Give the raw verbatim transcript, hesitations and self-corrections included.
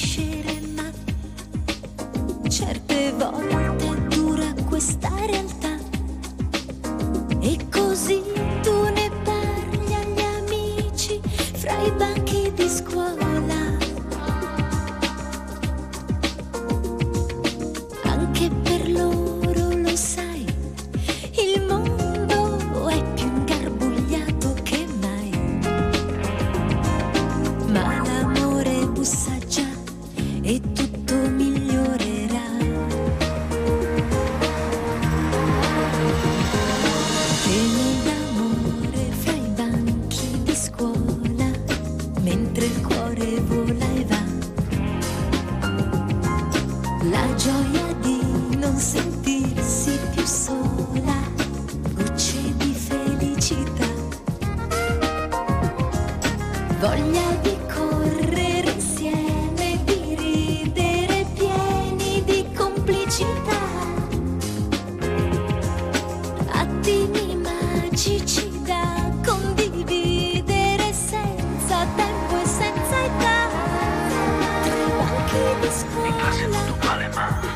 finiscere, ma certe volte dura questa realtà. E così tu ne parli agli amici fra i banchi di scuola. Anche per loro, lo sai, il mondo è più ingarbugliato che mai. Ma l'amore bussa già e tutto migliorerà. Pene d'amore fra i banchi di scuola, mentre il cuore vola e va. La gioia di non sentirsi più sola, gocce di felicità, voglia di correre insieme, di ridere pieni di complicità, attimi magici da condividere senza tempo e senza età. Tra i banchi di In classe scuola, tutto uguale, ma